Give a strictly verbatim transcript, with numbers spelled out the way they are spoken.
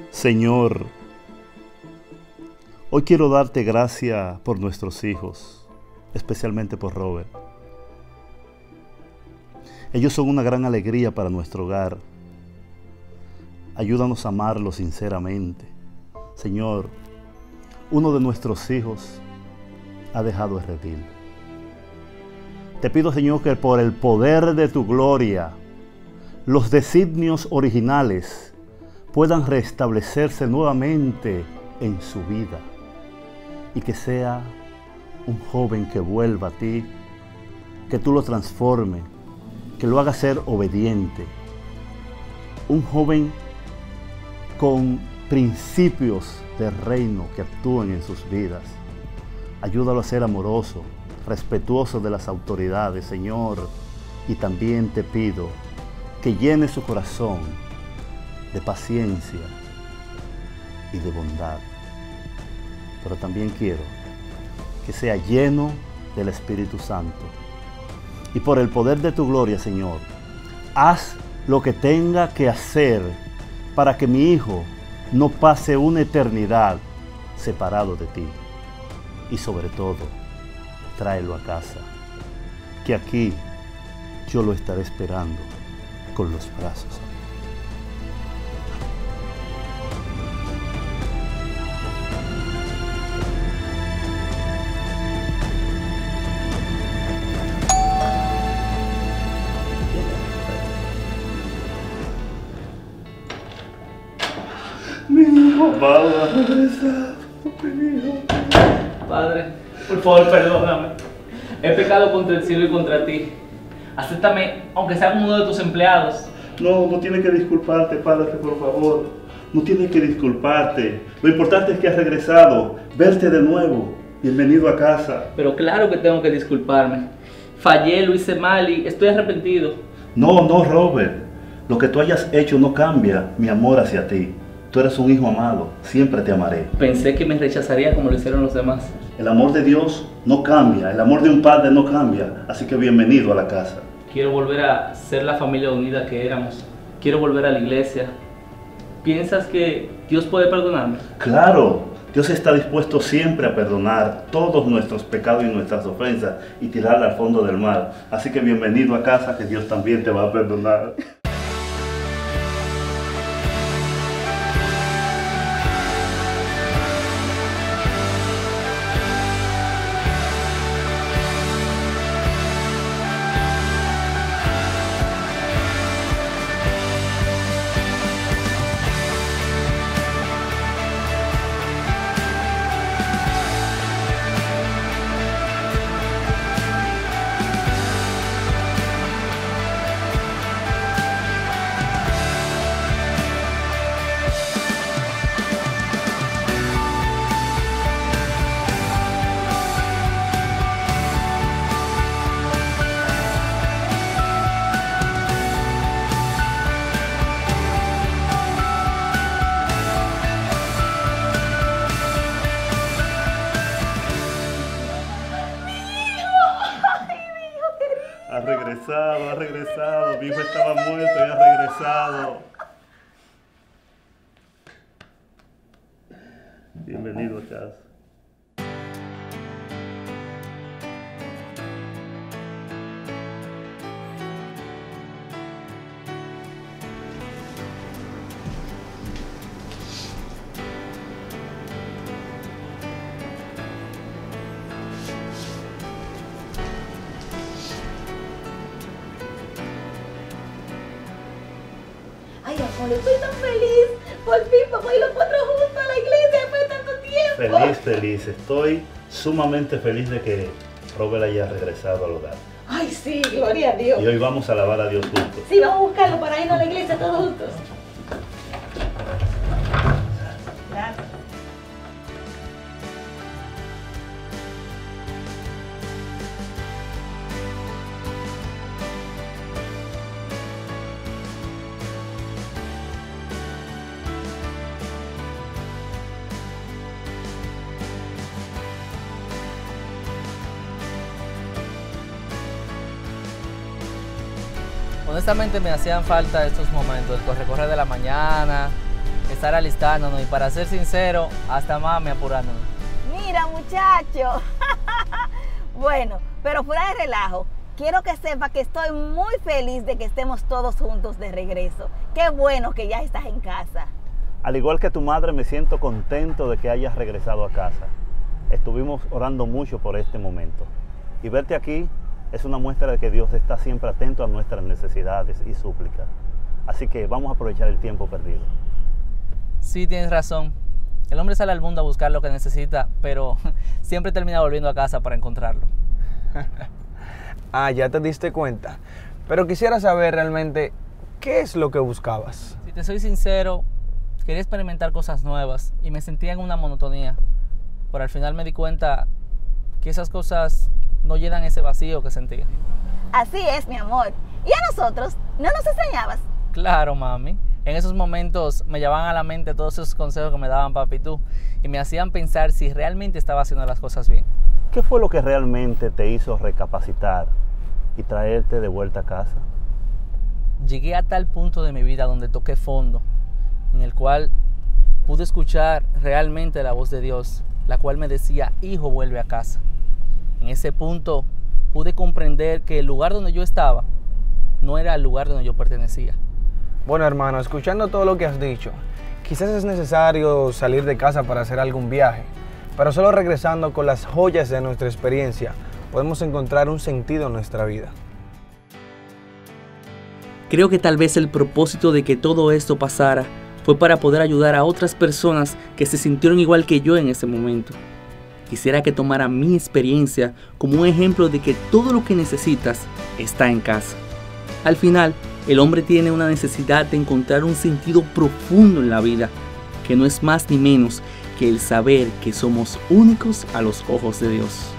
Señor, hoy quiero darte gracias por nuestros hijos, especialmente por Robert. Ellos son una gran alegría para nuestro hogar. Ayúdanos a amarlos sinceramente. Señor, uno de nuestros hijos ha dejado el redil. Te pido, Señor, que por el poder de tu gloria, los designios originales puedan restablecerse nuevamente en su vida y que sea un joven que vuelva a ti, que tú lo transformes, que lo haga ser obediente, un joven con principios del reino que actúen en sus vidas. Ayúdalo a ser amoroso, respetuoso de las autoridades, Señor, y también te pido que llene su corazón de paciencia y de bondad. Pero también quiero que sea lleno del Espíritu Santo. Y por el poder de tu gloria, Señor, haz lo que tenga que hacer para que mi hijo no pase una eternidad separado de ti. Y sobre todo, tráelo a casa, que aquí yo lo estaré esperando con los brazos abiertos. Mi hijo va a regresar, mi hijo. Padre, por favor, perdóname. He pecado contra el cielo y contra ti. Acéptame, aunque sea como uno de tus empleados. No, no tienes que disculparte, Padre, por favor. No tienes que disculparte. Lo importante es que has regresado. Verte de nuevo. Bienvenido a casa. Pero claro que tengo que disculparme. Fallé, lo hice mal y estoy arrepentido. No, no, Robert. Lo que tú hayas hecho no cambia mi amor hacia ti. Tú eres un hijo amado. Siempre te amaré. Pensé que me rechazaría como lo hicieron los demás. El amor de Dios no cambia. El amor de un padre no cambia. Así que bienvenido a la casa. Quiero volver a ser la familia unida que éramos. Quiero volver a la iglesia. ¿Piensas que Dios puede perdonarme? Claro, Dios está dispuesto siempre a perdonar todos nuestros pecados y nuestras ofensas y tirarla al fondo del mar. Así que bienvenido a casa, que Dios también te va a perdonar. Ha regresado, ha regresado. Mi hijo estaba muerto y ha regresado. Bienvenido a casa. Ay, amor, estoy tan feliz. Por fin vamos a ir los cuatro juntos a la iglesia después de tanto tiempo. Feliz, feliz. Estoy sumamente feliz de que Robert haya regresado al hogar. Ay, sí, gloria a Dios. Y hoy vamos a alabar a Dios juntos. Sí, vamos a buscarlo para irnos a la iglesia todos juntos. Gracias. Honestamente me hacían falta estos momentos, el corre-corre de la mañana, estar alistándonos y, para ser sincero, hasta mami apurándonos. Mira, muchacho. Bueno, pero fuera de relajo, quiero que sepa que estoy muy feliz de que estemos todos juntos de regreso. Qué bueno que ya estás en casa. Al igual que tu madre, me siento contento de que hayas regresado a casa. Estuvimos orando mucho por este momento. Y verte aquí es una muestra de que Dios está siempre atento a nuestras necesidades y súplicas. Así que vamos a aprovechar el tiempo perdido. Sí, tienes razón. El hombre sale al mundo a buscar lo que necesita, pero siempre termina volviendo a casa para encontrarlo. Ah, ya te diste cuenta. Pero quisiera saber realmente qué es lo que buscabas. Si te soy sincero, quería experimentar cosas nuevas y me sentía en una monotonía. Pero al final me di cuenta que esas cosas no llenan ese vacío que sentía. Así es, mi amor. ¿Y a nosotros? ¿No nos extrañabas? Claro, mami. En esos momentos me llevaban a la mente todos esos consejos que me daban papi y tú y me hacían pensar si realmente estaba haciendo las cosas bien. ¿Qué fue lo que realmente te hizo recapacitar y traerte de vuelta a casa? Llegué a tal punto de mi vida donde toqué fondo, en el cual pude escuchar realmente la voz de Dios, la cual me decía: hijo, vuelve a casa. En ese punto pude comprender que el lugar donde yo estaba no era el lugar donde yo pertenecía. Bueno, hermano, escuchando todo lo que has dicho, quizás es necesario salir de casa para hacer algún viaje, pero solo regresando con las joyas de nuestra experiencia podemos encontrar un sentido en nuestra vida. Creo que tal vez el propósito de que todo esto pasara fue para poder ayudar a otras personas que se sintieron igual que yo en ese momento. Quisiera que tomara mi experiencia como un ejemplo de que todo lo que necesitas está en casa. Al final, el hombre tiene una necesidad de encontrar un sentido profundo en la vida, que no es más ni menos que el saber que somos únicos a los ojos de Dios.